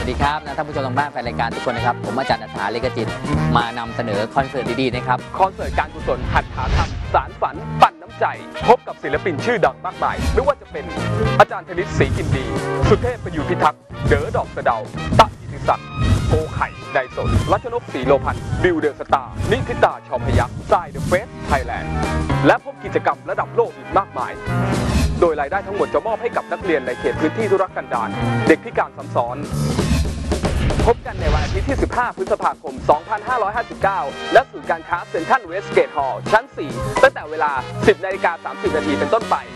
วัสดีครับท่านผู้ชมทางบ้านแฟนรายการทุกคนนะครับผมอาจารย์ณัฐฐา เลขจิตมานำเสนอคอนเสิร์ตดีๆนะครับคอนเสิร์ตการกุศลหัตถาธรรมสารฝันปั่นน้ำใจพบกับศิลปินชื่อดังมากมายไม่ว่าจะเป็นอาจารย์ธนิต ศรีกินดีสุเทพประยูรพิทักษ์เด๋อดอกสะเดาตะกิติศักดิ์โกไข่ไดสนรัชนก ศรีโลพันธ์บิวเดอะสตาร์นิธิตาชอพยัคฆ์ทรายเดอะเฟสไทยแลนด์และพบกิจกรรมระดับโลกอีกมากมายโดยรายได้ทั้งหมดจะมอบให้กับนักเรียนในเขตพื้นที่ทุรกันดารเด็กพิการซ้ำซ้อนพบกันในวันอาทิตย์ที่ 15 พฤษภาคม 2559 และศูนย์การค้าเซ็นทรัลเวสเกตฮอลล์ชั้น 4 ตั้งแต่เวลา 10:30 น.เป็นต้นไป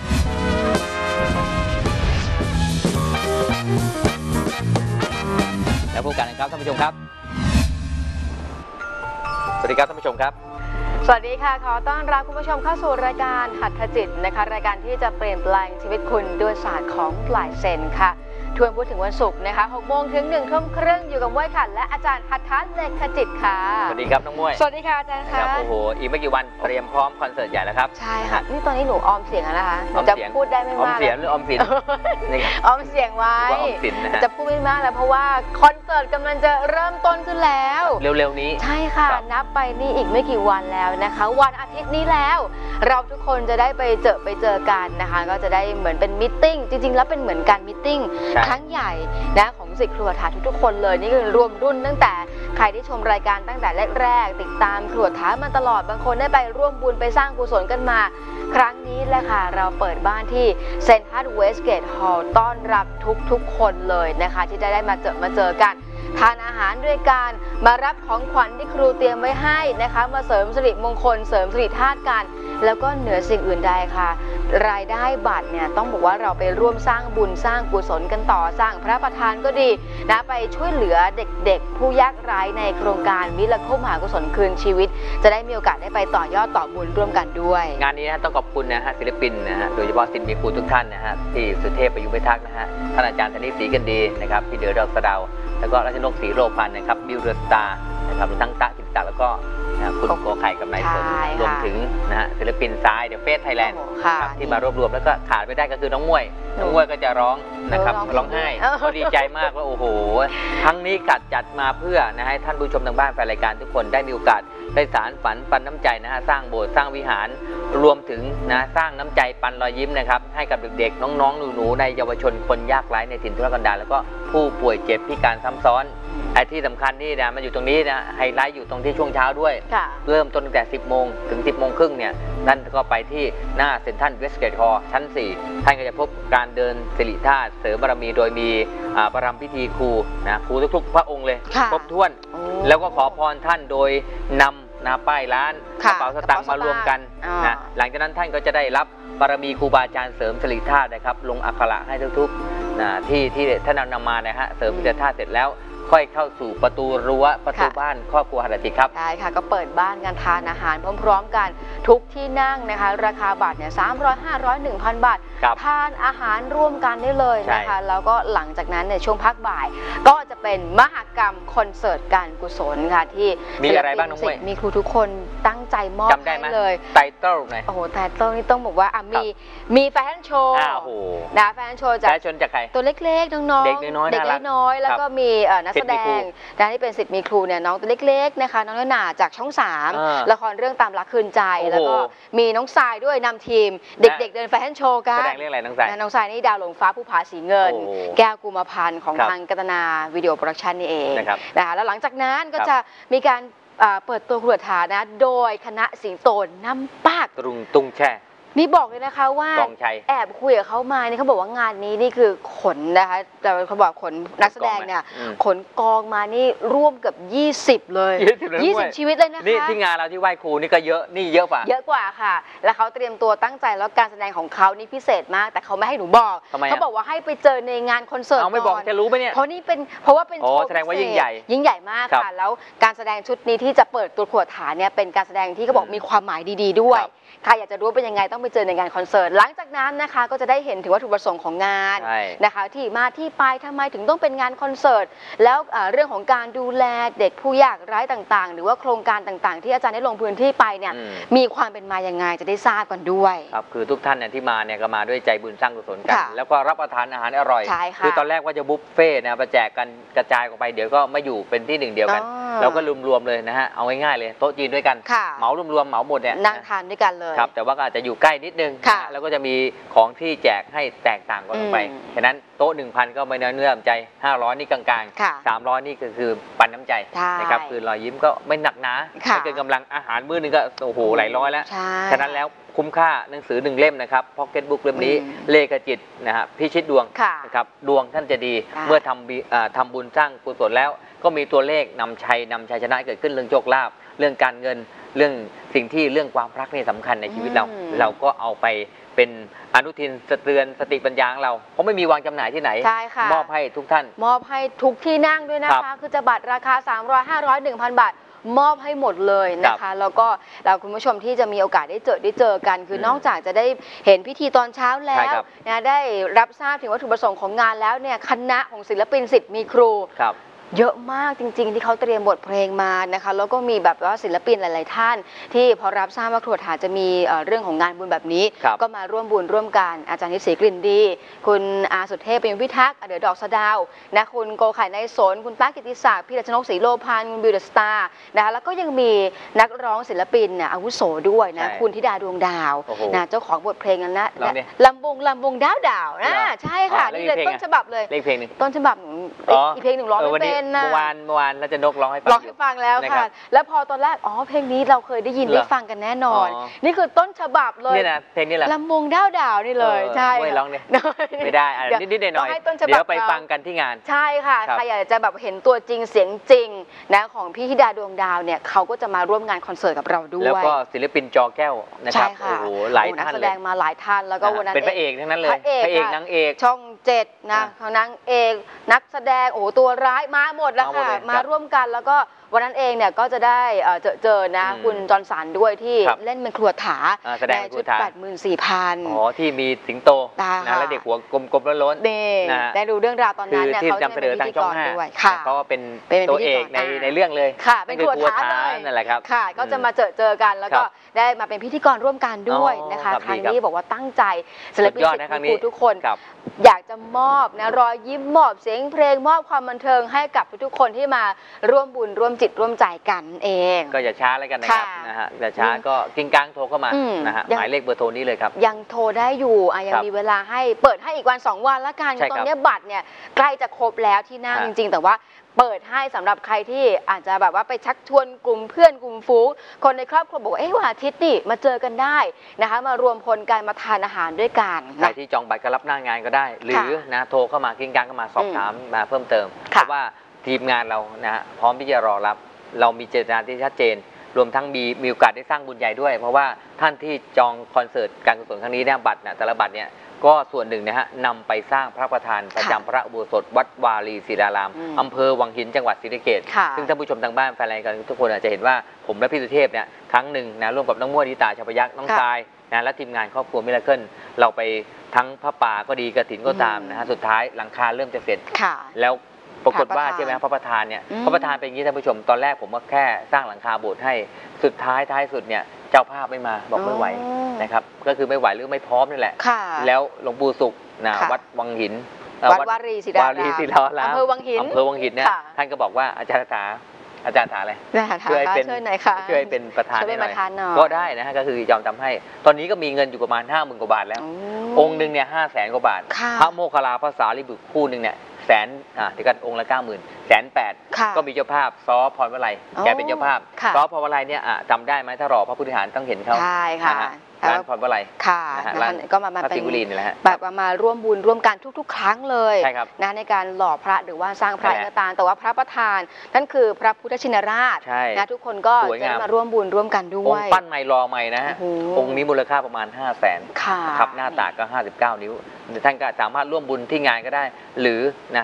แล้วพบกันนะครับท่านผู้ชมครับสวัสดีครับท่านผู้ชมครับสวัสดีค่ะขอต้อนรับคุณผู้ชมเข้าสู่รายการหัตถจิตนะคะรายการที่จะเปลี่ยนแปลงชีวิตคุณด้วยศาสตร์ของลายเซ็นค่ะทวนพูดถึงวันศุกร์นะคะ 6 โมงถึง 1 ทุ่มครึ่งอยู่กับม้วยค่ะและอาจารย์หัตถะเลขจิตค่ะสวัสดีครับน้องม้วยสวัสดีค่ะอาจารย์ค่ะโอ้โหอีกไม่กี่วันเตรียมพร้อมคอนเสิร์ตใหญ่แล้วครับใช่ค่ะนี่ตอนนี้หนูออมเสียงแล้วนะคะจะพูดได้ไม่มากออมเสียงหรือออมสินออมเสียงไว้จะพูดไม่มากแล้วเพราะว่าคอนเสิร์ตกำลังจะเริ่มต้นขึ้นแล้วเร็วๆนี้ใช่ค่ะนับไปนี่อีกไม่กี่วันแล้วนะคะวันอาทิตย์นี้แล้วเราทุกคนจะได้ไปเจอกันนะคะก็จะได้เหมือนเป็นมิทติ้งจริงๆแล้วเป็นเหมือนการมิทติ้งครั้งใหญ่นะของศิษย์ครัวถาทุกๆคนเลยนี่คือรวมรุ่นตั้งแต่ใครที่ชมรายการตั้งแต่แรกๆติดตามครัวถามาตลอดบางคนได้ไปร่วมบุญไปสร้างกุศลกันมาครั้งนี้แหละค่ะเราเปิดบ้านที่เซ็นทรัลเวสเกตฮอลล์ต้อนรับทุกๆคนเลยนะคะที่จะได้มาเจอกันทานอาหารด้วยกันมารับของขวัญที่ครูเตรียมไว้ให้นะคะมาเสริมสิริมงคลเสริมสิริธาตุกันแล้วก็เหนือสิ่งอื่นใดค่ะรายได้บัตรเนี่ยต้องบอกว่าเราไปร่วมสร้างบุญสร้างกุศลกันต่อสร้างพระประธานก็ดีนะไปช่วยเหลือเด็กๆผู้ยากไร้ในโครงการมิราเคิลมหากุศลคืนชีวิตจะได้มีโอกาสได้ไปต่อยอดต่อบุญร่วมกันด้วยงานนี้นะต้องขอบคุณนะฮะศิลปินนะฮะโดยเฉพาะศิลปินครูทุกท่านนะฮะที่สุเทพประยูรพิทักษ์นะฮะท่านอาจารย์ธนิต ศรีกินดีนะครับพี่เด๋อดอกสะเดาแล้วก็รัชนก ศรีโลพันธ์นะครับบิวเดอะสตาร์นะครับรวมทั้งตะกิติศักดิ์แล้วก็คุณโกไข่กับนายสนรวมถึงนะฮะศิลปินทรายเดอะเฟสไทยแลนด์ที่มารวบรวมแล้วก็ขาดไม่ได้ก็คือน้องม้วยก็จะร้องนะครับร้องไห้ก็ดีใจมากว่าโอ้โหครั้งนี้จัดมาเพื่อนะให้ท่านผู้ชมทางบ้านแฟนรายการทุกคนได้มีโอกาสได้สารฝันปันน้ำใจนะฮะสร้างโบสถ์สร้างวิหารรวมถึงนะสร้างน้ำใจปันรอยยิ้มนะครับให้กับเด็กๆน้องๆหนูๆในเยาวชนคนยากไร้ในถิ่นทุรกันดารแล้วก็ผู้ป่วยเจ็บพิการซ้ำซ้อนไอ้ที่สำคัญนี่นะมันอยู่ตรงนี้นะไฮไลท์อยู่ตรงที่ช่วงเช้าด้วยเริ่มต้นตั้งแต่ 10 โมงถึง 10 โมงครึ่งเนี่ยนั่นก็ไปที่หน้าเซ็นทรัลเวสเกตฮอลล์ชั้น 4ท่านก็จะพบการเดินสิริธาตุเสริมบารมีโดยมีประรำพิธีครูนะครูทุกๆพระองค์เลยครบถ้วนแล้วก็ขอพรท่านโดยนำป้ายร้านกระเป๋าสตางค์มารวมกันนะหลังจากนั้นท่านก็จะได้รับบารมีครูบาอาจารย์เสริมสิริธาตุนะครับลงอักขระให้ทุกๆนะที่ท่านนำมานะฮะเสริมสิริธาตุเสร็จแล้วค่อยเข้าสู่ประตูรั้วประตูบ้านครอบครัวหัตถจิตครับใช่ค่ะก็เปิดบ้านกันทานอาหารพร้อมๆกันทุกที่นั่งนะคะราคาบัตรเนี่ย300 500 1,000 บาททานอาหารร่วมกันได้เลยนะคะแล้วก็หลังจากนั้นในช่วงพักบ่ายก็จะเป็นมหกรรมคอนเสิร์ตการกุศลค่ะที่มีอะไรบ้างน้องม้วยมีครูทุกคนตั้งใจมอบให้เลยไตเติ้ลไหนโอ้โหไตเติ้ลนี่ต้องบอกว่ามีแฟชั่นโชว์นะแฟชั่นโชว์จากใครตัวเล็กๆน้องๆเด็กน้อยแล้วก็มีนักแสดงที่เป็นศิษย์มีครูเนี่ยน้องตัวเล็กๆนะคะน้องหนาจากช่อง 3ละครเรื่องตามรักคืนใจแล้วก็มีน้องทรายด้วยนำทีมเด็กๆเดินแฟชั่นโชว์กันแสดงเรื่องอะไรน้องทรายน้องทรายนี่ดาวหลงฟ้าผู้ผาสีเงินแก้วกุมพันธ์ของทางกัตนาวิดีโอโปรดักชันนี่เองนะคะแล้วหลังจากนั้นก็จะมีการเปิดตัวครัวถานะโดยคณะสิงโตน้ำปากตุงแช่นี่บอกเลยนะคะว่าแอบคุยกับเขามานี่เขาบอกว่างานนี้นี่คือขนนะคะแต่เขาบอกขนนักแสดงเนี่ยขนกองมานี่ร่วมกับ20เลย20ชีวิตเลยนะคะนี่ที่งานเราที่ไหว้ครูนี่ก็เยอะนี่เยอะกว่าค่ะแล้วเขาเตรียมตัวตั้งใจแล้วการแสดงของเขานี่พิเศษมากแต่เขาไม่ให้หนูบอกเขาบอกว่าให้ไปเจอในงานคอนเสิร์ตก่อนไม่บอกจะรู้ไหมเนี่ยเพราะนี่เป็นเพราะว่าเป็นโชว์แสดงว่ายิ่งใหญ่มากค่ะแล้วการแสดงชุดนี้ที่จะเปิดตัวขวดฐานเนี่ยเป็นการแสดงที่เขาบอกมีความหมายดีๆด้วยใครอยากจะรู้เป็นยังไงต้องต้องไปเจอในงานคอนเสิร์ตหลังจากนั้นนะคะก็จะได้เห็นถึงวัตถุประสงค์ของงานนะคะที่มาที่ไปทำไมถึงต้องเป็นงานคอนเสิร์ตแล้วเรื่องของการดูแลเด็กผู้ยากไร้ต่างๆหรือว่าโครงการต่างๆที่อาจารย์ได้ลงพื้นที่ไปเนี่ยมีความเป็นมายังไงจะได้ทราบกันด้วยครับคือทุกท่านเนี่ยที่มาเนี่ยก็มาด้วยใจบุญสร้างกุศลกันแล้วก็รับประทานอาหารอร่อยคือตอนแรกว่าจะบุฟเฟ่ต์นะมาแจกกันกระจายออกไปเดี๋ยวก็ไม่อยู่เป็นที่หนึ่งเดียวกันเราก็รวมๆเลยนะฮะเอาง่ายๆเลยโต๊ะจีนด้วยกันเหมารวมๆเหมาหมดเนี่ยนั่งทานด้วยกันเลยครับแต่ว่าก็อาจจะอยู่ใกล้นิดนึงแล้วก็จะมีของที่แจกให้แตกต่างกันออกไปฉะนั้นโต๊ะ 1,000 ก็ไม่เนื้อใจ500นี่กลางๆ300นี่ก็คือปันน้ำใจนะครับคือรอยยิ้มก็ไม่หนักหนาไม่เกินกำลังอาหารมื้อนึงก็โอ้โหหลายร้อยแล้วฉะนั้นแล้วคุ้มค่าหนังสือ1เล่มนะครับพ็อกเก็ตบุ๊กเล่มนี้เลขจิตนะฮะพิชิตดวงนะครับดวงท่านจะดีเมื่อทำบุญสร้างกุศลแล้วก็มีตัวเลขนำชัยชนะเกิดขึ้นเรื่องโชคลาภเรื่องการเงินเรื่องสิ่งที่เรื่องความรักนี่สำคัญในชีวิตเราก็เอาไปเป็นอนุทินเตือนสติปัญญาของเราเพราะไม่มีวางจำหน่ายที่ไหนมอบให้ทุกท่านมอบให้ทุกที่นั่งด้วยนะคะคือจะบัตรราคา300 500 1,000 บาทมอบให้หมดเลยนะคะแล้วก็คุณผู้ชมที่จะมีโอกาสได้เจอกันคือนอกจากจะได้เห็นพิธีตอนเช้าแล้วนะได้รับทราบถึงวัตถุประสงค์ของงานแล้วเนี่ยคณะของศิลปินศิษย์มีครูเยอะมากจริงๆที่เขาเตรียมบทเพลงมานะคะแล้วก็มีแบบว่าศิลปินหลายๆท่านที่พอรับทราบว่าครัวถาจะมีเรื่องของงานบุญแบบนี้ก็มาร่วมบุญร่วมกันอาจารย์นิศรีกลิ่นดีคุณอาสุเทพเป็นพิทักษ์เดือดอกสะดาวนะคุณโกไข่ในสนคุณป้ากิติศักดิ์พี่รัชนกศรีโลพันธ์คุณบิวเดอะสตาร์นะคะแล้วก็ยังมีนักร้องศิลปินอาวุโสด้วยนะคุณธิดาดวงดาวนะเจ้าของบทเพลงนั้นนะลำวงดาวนะใช่ค่ะนี่เลยต้นฉบับเลยเพลงนึงต้นฉบับอีกเพลงหนึ่งร้องไม่เป็นเมื่อวานแล้วจะนกร้องให้ฟังแล้วค่ะแล้วพอตอนแรกเพลงนี้เราเคยได้ยินได้ฟังกันแน่นอนนี่คือต้นฉบับเลยนี่นะเพลงนี้แหละลำวงดาวนี่เลยใช่ร้องเนี่ยไม่ได้นิดๆหน่อยๆเดี๋ยวไปฟังกันที่งานใช่ค่ะใครอยากจะแบบเห็นตัวจริงเสียงจริงนะของพี่ธิดาดวงดาวเนี่ยเขาก็จะมาร่วมงานคอนเสิร์ตกับเราด้วยแล้วก็ศิลปินจอแก้วนะครับโอ้โหหลายท่านเลยนักแสดงมาหลายท่านแล้วก็วันนั้นเป็นพระเอกทั้งนั้นเลยพระเอกนางเอกช่อง7นะนางเอกนักแสดงตัวร้ายมาหมดแล้วค่ะมาร่วมกันแล้วก็วันนั้นเองเนี่ยก็จะได้เจอนะคุณจอห์นสันด้วยที่เล่นเป็นครัวถาในชุด 84,000 ที่มีสิงโตนะและเด็กหัวกลมๆล้นๆได้ดูเรื่องราวตอนนั้นเนี่ยเขาจะเป็นพิธีกรด้วยเขาเป็นตัวเอกในเรื่องเลยค่ะเป็นครัวถาเลยนั่นแหละครับค่ะก็จะมาเจอกันแล้วก็ได้มาเป็นพิธีกรร่วมกันด้วยนะคะครั้งนี้บอกว่าตั้งใจศิลปินศิลปินทุกคนอยากจะมอบนะรอยยิ้มมอบเสียงเพลงมอบความบันเทิงให้กับทุกๆคนที่มาร่วมบุญร่วมจิตร่วมใจกันเองก็อย่าช้าแล้วกันนะครับนะฮะอย่าช้าก็กิ้งก้างโทรเข้ามานะฮะหมายเลขเบอร์โทรนี้เลยครับยังโทรได้อยู่ยังมีเวลาให้เปิดให้อีกวัน2 วันละกันตอนนี้บัตรเนี่ยใกล้จะครบแล้วที่นั่งจริงๆแต่ว่าเปิดให้สำหรับใครที่อาจจะแบบว่าไปชักชวนกลุ่มเพื่อนกลุ่มฝูงคนในครอบครัวบอกว่าวันอาทิตย์นี่มาเจอกันได้นะคะมารวมพลกันมาทานอาหารด้วยกันใครที่จองบัตรก็รับหน้างานก็ได้หรือนะโทรเข้ามากิ้งก้างเข้ามาสอบถามมาเพิ่มเติมเพราะว่าทีมงานเรานะพร้อมที่จะรอรับเรามีเจตนาที่ชัดเจนรวมทั้งมีโอกาสได้สร้างบุญใหญ่ด้วยเพราะว่าท่านที่จองคอนเสิร์ตการกุศลครั้งนี้เนี่ยบัตรแต่ละบัตรเนี่ยก็ส่วนหนึ่งนะฮะนำไปสร้างพระประธานประจำพระอุโบสถวัดวารีศิลารามอำเภอวังหินจังหวัดศรีสะเกษซึ่งท่านผู้ชมทางบ้านแฟนรายการทุกคนอาจจะเห็นว่าผมและพี่สุเทพเนี่ยครั้งหนึ่งนะร่วมกับน้องมั่วดิตาชพยักษ์น้องทรายนะและทีมงานครอบครัวมิราเคิลเราไปทั้งพระป่าก็ดีกฐินก็ตามนะฮะสุดท้ายหลังคาเริ่มจะเสร็จแล้วปรากฏว่าใช่ไหมพระประธานเนี่ยพระประธานเป็นอย่างนี้ท่านผู้ชมตอนแรกผมก็แค่สร้างหลังคาโบสถ์ให้สุดท้ายสุดเนี่ยเจ้าภาพไม่มาบอกไม่ไหวนะครับก็คือไม่ไหวหรือไม่พร้อมนี่แหละแล้วหลวงปู่สุขนะวัดวังหินวัดวารีศิลารามอำเภอวังหินเนี่ยท่านก็บอกว่าอาจารย์ถาอะไรช่วยเป็นประธานให้หน่อยก็ได้นะฮะก็คือยอมทำให้ตอนนี้ก็มีเงินอยู่ประมาณ 50,000 กว่าบาทแล้วองค์หนึ่งเนี่ย500,000 กว่าบาทพระโมคคัลลาภาษาลิบุตรคู่หนึ่งเนี่ย100,000เดี๋ยวกันองค์ละ 90,000 180,000ก็มีเจ้าภาพซ้อพรวลัยแกเป็นเจ้าภาพซ้อพรวลัยเนี่ยจำได้ไหมถ้ารอพระผู้บริหารต้องเห็นเขาใช่ค่ะร้านพรวลัยค่ะก็มาเป็นแบบมาร่วมบุญร่วมกันทุกๆครั้งเลยนะในการหล่อพระหรือว่าสร้างพระก็ตามแต่ว่าพระประธานนั่นคือพระพุทธชินราชนะทุกคนก็จะมาร่วมบุญร่วมกันด้วยองค์ปั้นใหม่รอใหม่นะฮะองค์นี้มูลค่าประมาณ 500,000 ครับหน้าตาก็59 นิ้วท่านก็สามารถร่วมบุญที่งานก็ได้หรือนะ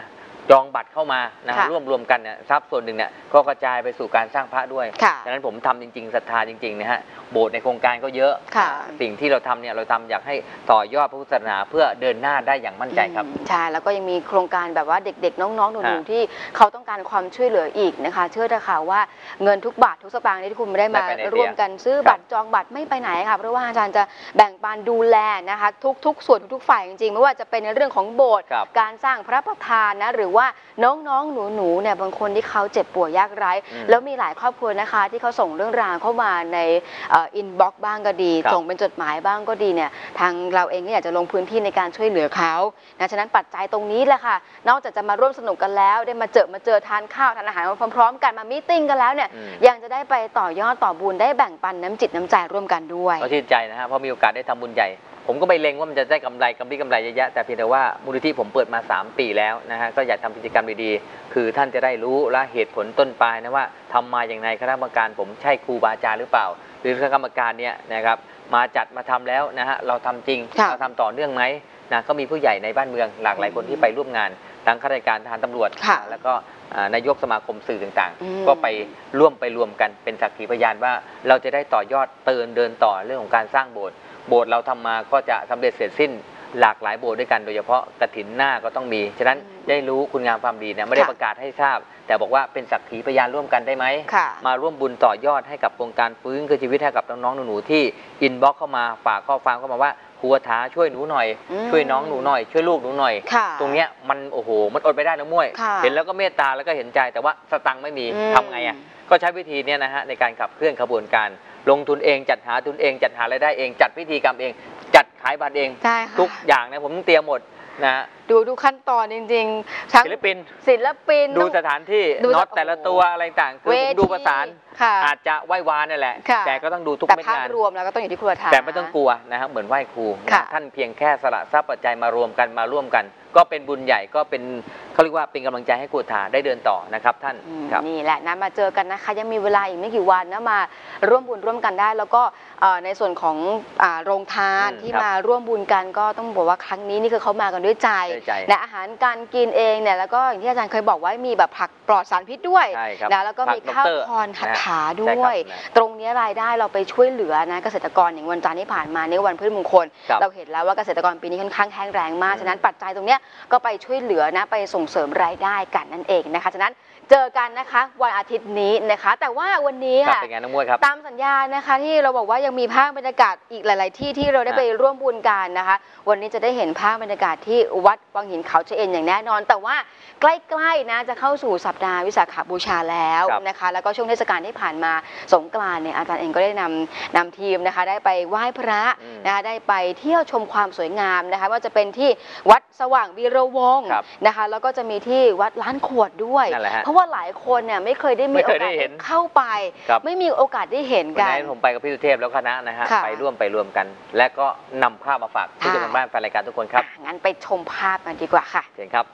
จองบัตรเข้ามานะค่ะรวมกันเนี่ยทรัพย์ส่วนหนึ่งเนี่ยก็กระจายไปสู่การสร้างพระด้วยค่ะดังนั้นผมทำจริงๆศรัทธาจริงๆนะฮะโบสถ์ในโครงการก็เยอะค่ะสิ่งที่เราทำเนี่ยเราทำอยากให้ต่อยอดพระพุทธศาสนาเพื่อเดินหน้าได้อย่างมั่นใจครับใช่แล้วก็ยังมีโครงการแบบว่าเด็กๆ น้องๆหนูฮะๆที่เขาต้องการความช่วยเหลืออีกนะคะ เชื่อเถอะค่ะว่าเงินทุกบาททุกสตางค์ที่คุณไม่ได้มาได้ไปไหนร่วมกันซื้อครับบัตรจองบัตรไม่ไปไหนค่ะเพราะว่าอาจารย์จะแบ่งปันดูแลนะคะทุกส่วนทุกฝ่ายจริงๆไม่ว่าจะเป็นในเรื่องของโบสถ์ครับการสร้างพระประธานนะหรือว่าน้องๆหนูๆเนี่ยบางคนที่เขาเจ็บป่วยยากไร้ แล้วมีหลายครอบครัวนะคะที่เขาส่งเรื่องราวเข้ามาในอินบ็อกซ์บ้างก็ดีครับส่งเป็นจดหมายบ้างก็ดีเนี่ยทางเราเองก็อยากจะลงพื้นที่ในการช่วยเหลือเขานะฉะนั้นปัจจัยตรงนี้แหละค่ะนอกจากจะมาร่วมสนุกกันแล้วได้มาเจอทานข้าวทานอาหารมาพร้อมๆกันมามีตติ้งกันแล้วเนี่ยยังจะได้ไปต่อยอดต่อบุญได้แบ่งปันน้ำจิตน้ำใจร่วมกันด้วยก็ชื่นใจนะฮะเพราะมีโอกาสได้ทำบุญใหญ่ ผมก็ไม่เล็งว่ามันจะได้กำไรเยอะแยะแต่เพียงแต่ว่ามูลนิธิผมเปิดมา3 ปีแล้วนะฮะก็อยากทำกิจกรรมดีๆคือท่านจะได้รู้และเหตุผลต้นปลายนะว่าทำมาอย่างไรคณะกรรมการผมใช่ครูบาอาจารย์หรือเปล่า หรือคณะกรรมการเนี่ยนะครับมาจัดมาทำแล้วนะฮะเราทำจริงค่ะเราทำต่อเนื่องไหมนะก็มีผู้ใหญ่ในบ้านเมืองหลากหลายคนที่ไปร่วมงานทั้งข้าราชการทหารตำรวจค่ะแล้วก็นายกสมาคมสื่อต่างอืมๆ ก็ไปรวมกันเป็นสักขีพยานว่าเราจะได้ต่อยอดเดินต่อเรื่องของการสร้างโบสถ์เราทำมาก็จะสำเร็จเสร็จสิ้นหลากหลายโบสถ์ด้วยกันโดยเฉพาะกฐินหน้าก็ต้องมีฉะนั้นได้รู้คุณงามความดีเนี่ยไม่ได้ค่ะประกาศให้ทราบ แต่บอกว่าเป็นสักขีพยานร่วมกันได้ไหมค่ะมาร่วมบุญต่อยอดให้กับโครงการฟื้นคืนชีวิตให้กับน้องๆหนูๆที่อินบ็อกเข้ามาฝากข้อความเข้ามาว่าครูท้าช่วยหนูหน่อย ช่วยน้องหนูหน่อยช่วยลูกหนูหน่อยค่ะตรงเนี้ยมันโอ้โหมันอดไปได้นะมุ้ยค่ะเห็นแล้วก็เมตตาแล้วก็เห็นใจแต่ว่าสตังค์ไม่มีอืมทำไงอ่ะก็ใช้วิธีเนี้ยนะฮะในการขับเคลื่อนขบวนการลงทุนเองจัดหาทุนเองจัดหารายได้เองจัดพิธีกรรมเอง จัดขายบัตรเองใช่ค่ะทุกอย่างเนี่ยผมต้องเตรียมหมดนะดูขั้นตอนจริงๆทั้งศิลปินศิลปินดูต้องสถานที่ดูน็อตโอ้โหแต่ละตัวอะไรต่างคือเวผมทีดูประสานค่ะอาจจะไหว้วานนั่นแหละค่ะแต่ก็ต้องดูทุกแต่เม็ดภาพงานรวมแล้วก็ต้องอยู่ที่ครัวทานแต่ไม่ต้องกลัวนะครับเหมือนไหว้ครูค่ะท่านเพียงแค่สละทรัพย์ปัจจัยมารวมกันมาร่วมกัน ก็เป็นบุญใหญ่ก็เป็นเขาเรียกว่าเป็นกำลังใจให้ครูทาได้เดินต่อนะครับท่านครับนี่แหละนะมาเจอกันนะคะยังมีเวลาอีกไม่กี่วันนะมาร่วมบุญร่วมกันได้ แล้วก็ในส่วนของโรงทานที่ครับมาร่วมบุญกันก็ต้องบอกว่าครั้งนี้นี่คือเขามากันด้วยใจด้วยใจนะอาหารการกินเองเนี่ยแล้วก็อย่างที่อาจารย์เคยบอกไว้มีแบบผักปลอดสารพิษด้วยใช่ครับนะแล้วก็มีผัข้าวดรพรหัตถาใช่ด้คว รับย ตรงนี้รายได้เราไปช่วยเหลือนะเกษตรกรอย่างวันจันทร์ที่ผ่านมาในวันพืชมงคลครับเราเห็นแล้วว่าเกษตรกรปีนี้ค่อนข้างแห้งแรงมากฉะนั้นปัจจัยตรงเนี้ยก็ไปช่วยเหลือนะไปส่งเสริมรายได้กันนั่นเองนะคะฉะนั้นเจอกันนะคะวันอาทิตย์นี้นะคะ แต่ว่าวันนี้ครับค่ะเป็นไงน้องมวยครับตามสัญญานะคะที่เราบอกว่ายังมีภาพบรรยากาศอีกหลาย ๆ ที่ที่เราได้ไปร่วมบุญกันนะคะ วันนี้จะได้เห็นภาพบรรยากาศที่วัดวังหินเขาเชเอญอย่างแน่นอน แต่ว่าใกล้ ๆ นะจะเข้าสู่สัปดาห์วิสาขบูชาแล้วครับนะคะ แล้วก็ช่วงเทศกาลที่ผ่านมาสงกรานต์เนี่ยอาจารย์เองก็ได้นำทีมนะคะได้ไปไหว้พระนะคะได้ไปเที่ยวชมความสวยงามนะคะว่าจะเป็นที่วัดสว่างวีระวงศ์ครับนะคะแล้วก็จะมีที่วัดล้านขวดด้วยนั่นแหละฮะเพราะว่าหลายคนเนี่ยไม่เคยได้มีไม่โอเคยกาได้สเห็นเข้าไปครับไม่มีโอกาสได้เห็นวันกันนั้นผมไปกับพี่สุเทพแล้วคณะนะฮะค่ะไปร่วมกัน และก็นำภาพมาฝากผู้ชมทางบ้านแฟนรายการทุกคนครับงั้นไปชมภาพกันดีกว่าค่ะเชิญครับ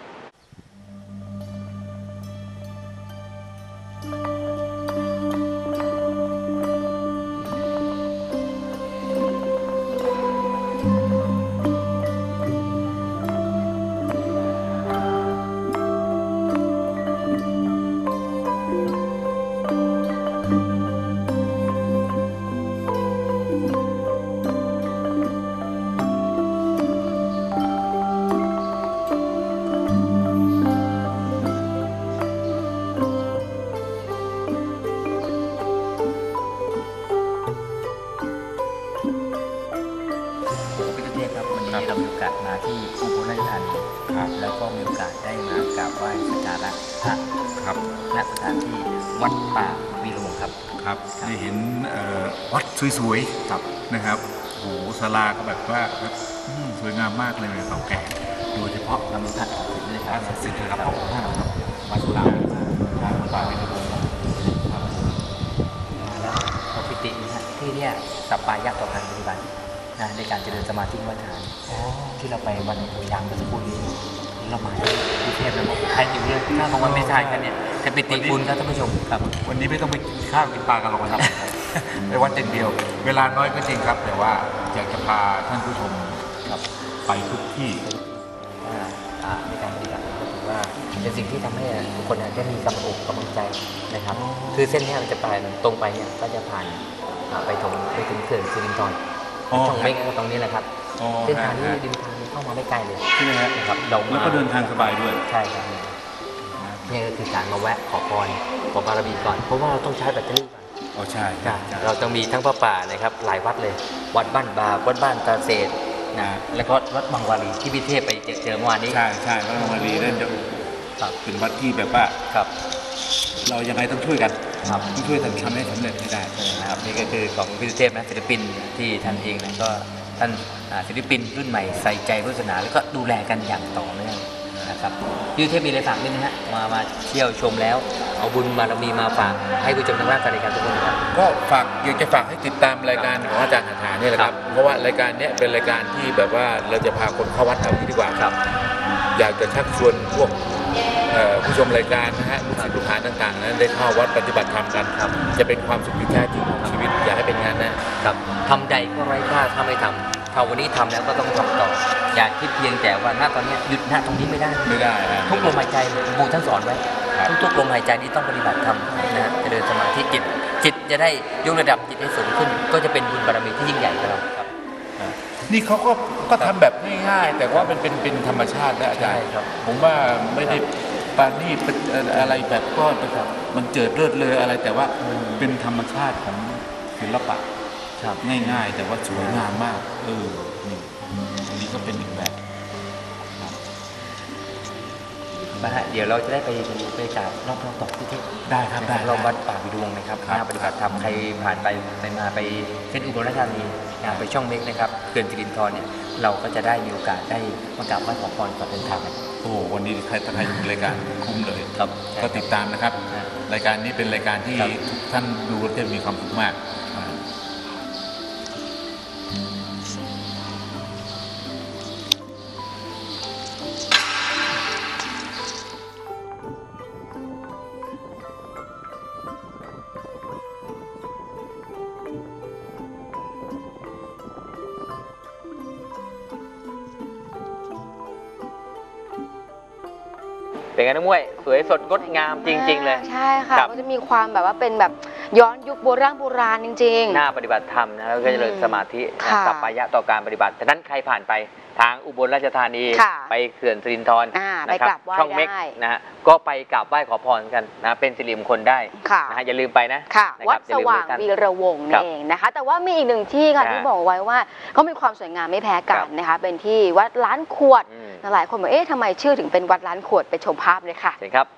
พี่สุเทพครับวันนี้เรามีโอกาสมาที่อุบลราชธานีแล้วก็มีโอกาสได้มากราบไหว้สักการะพระครับณสถานที่วัดป่าวีระวงศ์ครับครับได้เห็นวัดสวยๆครับนะครับโอ้โหศาลาก็แบบว่าสวยงามมากเลยเก่าแก่โดยเฉพาะเรามีพระศักดิ์สิทธิ์ด้วยคพรัระบศักดิ์สิทธิ์นะครับพระองค์ท่านครับวัดสุราษฎร์วัดป่าวิรุฬครับแล้วพระพิตินะฮะที่เนี่ยสัปปายะต่อการปฏิบัตินะในการเจริญสมาธิวัฏฐานที่เราไปวันตัวอย่างเมื่อสักครู่นี้เรามาที่กรุงเทพเราบอกใครอยู่เรื่องถ้าของวันไม่ทานกันเนี่ยจะปิติบุญครับท่านผู้ชมครับวันนี้ไม่ต้องไปกินข้าวกินปลากันหรอกครับ ไปวัดเดียว เวลาน้อยก็จริงครับ แต่ว่าอยากจะพาท่านผู้ชมครับไปทุกที่ในการปฏิบัติก็ถือว่าเป็นสิ่งที่ทำให้ทุกคนได้มีกำลังอกกำลังใจนะครับคือเส้นนี้มันจะไปตรงไปเนี่ยก็จะผ่านไปถึงเขื่อนสิรินธรช่องเม็กตรงนี้แหละครับเส้นทางนี้ริมทางเข้ามาไม่ไกลเลยใช่ไหมครับแล้วก็เดินทางสบายด้วยใช่ครับนี่ก็คือการมาแวะขอพรขอบารมีก่อนเพราะว่าเราต้องใช้แบตเตอรี่ก่อนใช่เราต้องมีทั้งพระป่านะครับหลายวัดเลยวัดบ้านบาวัดบ้านตาเศษนะแล้วก็วัดบางวารีที่พิเทพไปเจอเมื่อวานนี้ใช่วัดบางวารีนั่นจะเป็นวัดที่แบบว่าเรายังไงต้องช่วยกันต้องช่วยทำให้สำเร็จให้ได้นะครับนี่ก็คือของพิเทพนะศิลปินที่ท่านเองนะก็ท่านศิลปินรุ่นใหม่ใส่ใจพุทธศาสนาแล้วก็ดูแลกันอย่างต่อเนื่องนะครับพิเทพมีอะไรฝากด้วยนะฮะมาเที่ยวชมแล้วเอาบุญบารมีมาฝากให้ผู้ชมทางบ้านรายการทุกคนครับก็อยากจะฝากให้ติดตามรายการของอาจารย์หัตถาเนี่ยแหละครับเพราะว่ารายการนี้เป็นรายการที่แบบว่าเราจะพาคนเข้าวัดเอาที่ดีกว่าครับอยากจะชักชวนพวกผู้ชมรายการนะฮะลูกศิษย์ลูกหาต่างๆนั้นได้เข้าวัดปฏิบัติธรรมกันครับจะเป็นความสุขที่แท้จริงของชีวิตอยากให้เป็นงานนะครับทำใจก็ไร้ค่าถ้าไม่ทำถ้าวันนี้ทำแล้วก็ต้องทำต่ออย่าคิดเพียงแต่ว่าณตอนนี้หยุดณตรงนี้ไม่ได้ทุกลมหายใจบูท่านสอนไว้ทุกลมหายใจนี้ต้องปฏิบัติธรรมนะจะเดินสมาธิจิตจะได้ยกระดับจิตให้สูงขึ้นก็จะเป็นบุญบารมีที่ยิ่งใหญ่ของเราครับนี่เขาก็ทำแบบง่ายๆแต่ว่าเป็นธรรมชาตินะอาจารย์ผมว่าไม่ได้ปานี่เป็นอะไรแบบก็มันเจิดเลิศเลยอะไรแต่ว่าเป็นธรรมชาติของศิลปะง่ายๆแต่ว่าสวยงามมากนี่ก็เป็นอีกแบบนะฮะเดี๋ยวเราจะได้ไปกราบรอบๆต่อที่ได้ครับได้รอบวัดป่าวิดวงนะครับงานปฏิบัติธรรมใครผ่านไปมาไปเส้นอุบลราชธานีไปช่องเม็กนะครับเขื่อนสิรินธรเนี่ยเราก็จะได้มีโอกาสได้มากราบไหว้ขอพรก่อนเดินทางกันโอ้วันนี้ใครดูรายการคุ้มเลยครับก็ติดตามนะครับรายการนี้เป็นรายการที่ท่านดูแล้วจะมีความสุขมากเป็นไงน้องมวยสวยสดงดงามจริงๆเลยใช่ค่ะก็จะมีความแบบว่าเป็นแบบย้อนยุคโบราณจริงๆน่าปฏิบัติธรรมนะแล้วก็จะเริญสมาธิสัปปายะต่อการปฏิบัติฉะนั้นใครผ่านไปทางอุบลราชธานีไปเขื่อนสิรินธรนะครับช่องเม็กนะฮะก็ไปกราบไหว้ขอพรกันนะเป็นสิริมงคลได้นะฮะอย่าลืมไปนะวัดสว่างวีระวงศ์นี่เองนะคะแต่ว่ามีอีกหนึ่งที่ค่ะที่บอกไว้ว่าเขามีความสวยงามไม่แพ้กันนะคะเป็นที่วัดล้านขวดหลายคนบอกทำไมชื่อถึงเป็นวัดล้านขวดไปชมภาพเลยค่ะเชิญครับ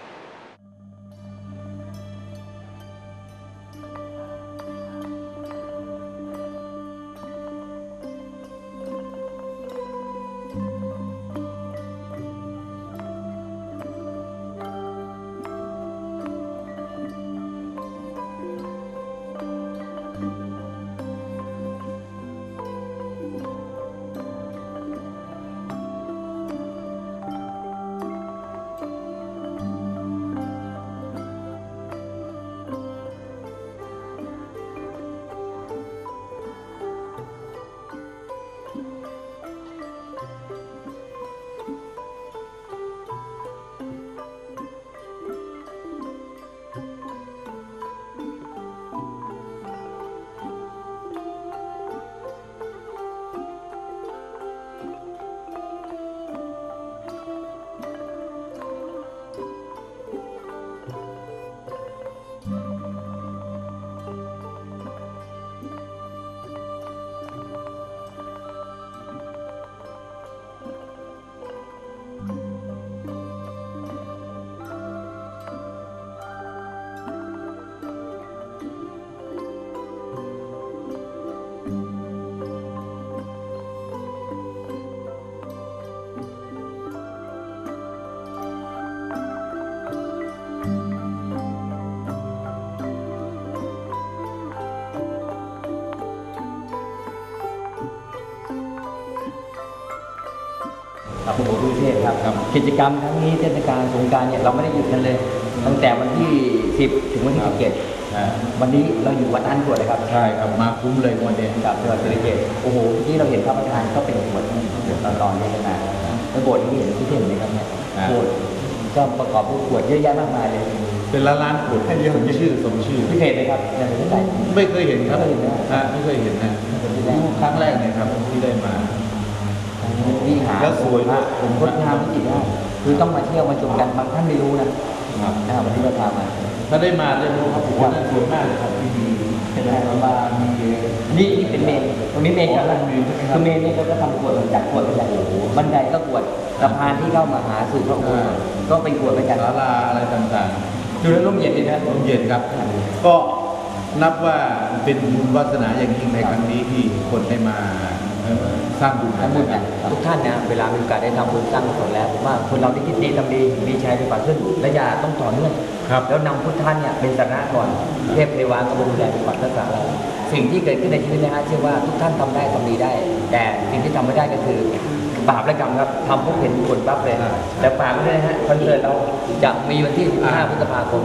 ครับผมดูเทพครับกิจกรรมทั้งนี้เทศกาลสงกรานต์เนี่ยเราไม่ได้หยุดกันเลยตั้งแต่วันที่10ถึงวันที่17วันนี้เราอยู่วัดอั้นขวดเลยครับใช่ครับมาคุ้มเลยวันเดียวกับจังหวัดศรีสะเกษโอ้โหที่เราเห็นพระประธานก็เป็นขวดตอนนี้ขนาดแล้วโบสถ์นี้เห็นที่เห็นไหมครับเนี่ยโบสถ์ก็ประกอบด้วยขวดเยอะแยะมากมายเลยเป็นล้านๆขวดให้สมชื่อสมชื่อพี่เคยไหมครับในประเทศไทยไม่เคยเห็นครับไม่เคยเห็นนะไม่เคยเห็นนะครั้งแรกเลยครับที่ได้มาวิหารแล้วสวยมากผมงดงามวิจิตรมากคือต้องมาเที่ยวมาชมกันบางท่านไม่รู้นะครับวันนี้เราพามาถ้าได้มาได้รู้ครับผมว่าสวยมากเลยครับที่ดีใช่ไหมมามีนี่เป็นเมนตรงนี้เมนครับคือเมนนี่เขาก็ทำขวดจากขวดมาจากบันไดก็ขวดสะพานที่เข้ามาหาสู่พระองค์ก็เป็นขวดมาจากศาลาอะไรต่างดูแล้วร่มเย็นดีนะๆลมเย็นครับ ก็นับว่าเป็นบุญวาสนาอย่างยิ่งในครั้งนี้ที่คนได้มาสร้างบุญทำบุญกันทุกท่านนะเวลามีโอกาสได้ทำบุญสร้างกุศลแล้วผมว่าคนเราที่คิดดีทำดีมีชัยไปกว่าขึ้นและอย่าต้องต่อเนื่องครับแล้วนำพุทธท่านเนี่ยเป็นสาระก่อนเทพเทวาก็ดูแลเป็นปัจจัยเราสิ่งที่เกิดขึ้นในชีวิตนะฮะเชื่อว่าทุกท่านทำได้ทำดีได้ แต่สิ่งที่ทำไม่ได้ก็คือบาปและกรรมครับทำพวกเห็นผลปั๊บเลยแต่ฝากไว้ด้วยนะฮะคอนเสิร์ตเราจะมีวันที่ 15 พฤษภาคม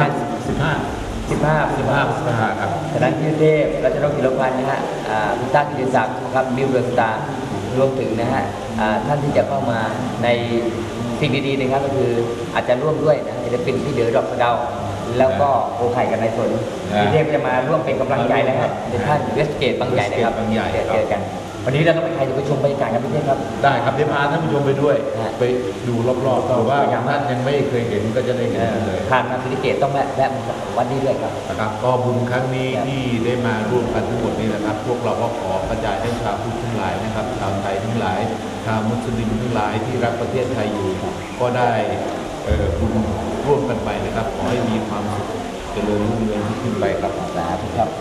15 พฤษภาครับฉะนั้นพี่เทพรัชนกศิลพันธ์นะฮะคุณต้ากิติศักดิ์ครับมิวเดอร์สตาร์รวมถึงนะฮะท่านที่จะเข้ามาในสิ่งดีๆนะครับก็คืออาจจะร่วมด้วยนะศิลปินพี่เด๋อดอกสะเดาแล้วก็โอไข่กับนายสนพี่เทพจะมาร่วมเป็นกำลังใจนะฮะในท่านเวสเกตบางใหญ่นะครับเจอกันวันนี้เราต้องไปใครจะไปชมบรรยากาศกันพี่เทพครับได้ครับเดี๋ยวพาท่านผู้ชมไปด้วย ไปดูรอบๆแต่ว่าสวยงามมากท่านยังไม่เคยเห็นก็จะได้เห็นเลยผ่านมาศรีเกตต้องแวะมาวัดนี้ด้วยครับนะครับก็บุญครั้งนี้ที่ได้มาร่วมกันทั้งหมดนี้นะครับ พวกเราก็ขอกระจายให้ชาวพุทธทั้งหลายนะครับชาวไทยทั้งหลายชาวมุสลิมทั้งหลายที่รักประเทศไทยอยู่ ก็ได้บุญร่วมกันไปนะครับขอให้มีความสุขเจริญรุ่งเรืองขึ้นไปครับสาธุครับ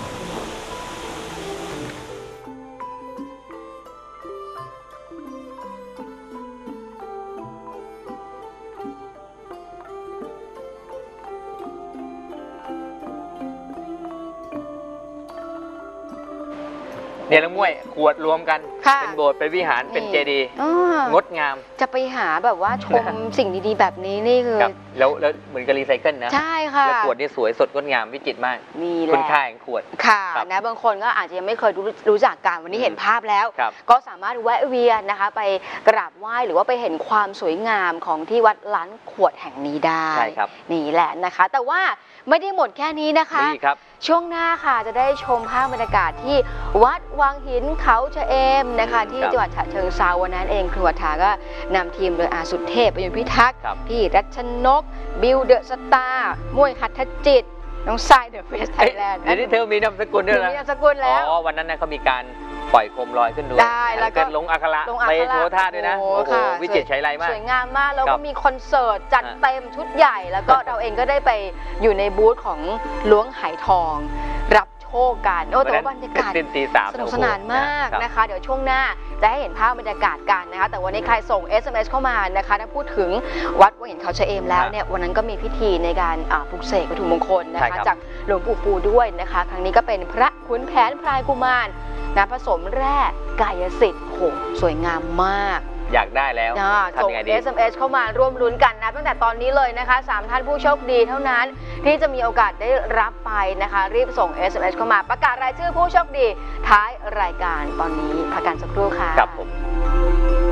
เนี่ยละม้วยขวดรวมกันค่ะเป็นโบสถ์เป็นวิหารเป็นเจดีย์อ่างดงามจะไปหาแบบว่าชมสิ่งดีๆแบบนี้นี่คือครับแล้วเหมือนกับรีไซเคิลนะใช่ค่ะแล้วขวดนี่สวยสดงดงามวิจิตรมากนี่แหคุณละค่าของขวดค่ะครับนะบางคนก็อาจจะยังไม่เคยรู้จักกันวันนี้เห็นภาพแล้วครับก็สามารถแวะเวียนนะคะ ไปกราบไหว้หรือว่าไปเห็นความสวยงามของที่วัดล้านขวดแห่งนี้ได้ใช่ครับนี่แหละนะคะ แต่ว่าไม่ได้หมดแค่นี้นะคะนี่ครับช่วงหน้าค่ะจะได้ชมภาพบรรยากาศที่วัดวังหินเขาชะเอมนะคะที่ครับจังหวัดฉะเชิงเทราวันนั้นเองครัวทาก็นำทีมโดยอาสุเทพประยุทธ์พิทักษ์ครับพี่รัชนกบิวเดอะสตาร์มวยหัตถจิตน้องทรายเดอะเฟสไทยแลนด์เดี๋ยวนี้เธอมีนามสกุลด้วยนะมีนามสกุลแล้วอ๋อวันนั้นนะเขามีการปล่อยโคมลอยขึ้นด้วยได้แล้วก็ลงอัคระลงอัไปคระโชว์ท่าด้วยนะโอ้โอ้โหค่ะวิจิตรชัยไรมากสวยงามมากแล้วครัก็บมีคอนเสิร์ตจัดอ่ะเต็มชุดใหญ่แล้วก็เราเองก็ได้ไปอยู่ในบูธของล้วงไหทอง รับโชคกันโอ้แต่ว่าบรรยากาศตื่นตีสามสนุกสนานมากครับนะคะ เดี๋ยวช่วงหน้าจะให้เห็นภาพบรรยากาศกันนะคะ แต่วันนี้ใครส่ง SMS เข้ามานะคะถ้าพูดถึงวัดวังหินเขาชะเอมแล้วเนี่ยวันนั้นก็มีพิธีในการปลุกเสกวัตถุมงคลนะใช่คะครับจากหลวงปู่ปูด้วยนะคะ ครั้งนี้ก็เป็นพระขุนแผนพรายกุมารนะผสมแร่กายสิทธิ์โหสวยงามมากอยากได้แล้วส่งทำยังไงดี SMS เข้ามาร่วมลุ้นกันนะตั้งแต่ตอนนี้เลยนะคะ3ท่านผู้โชคดีเท่านั้นที่จะมีโอกาสได้รับไปนะคะ รีบส่ง SMS เข้ามาประกาศรายชื่อผู้โชคดีท้ายรายการตอนนี้พักกันสักครู่ค่ะครับผม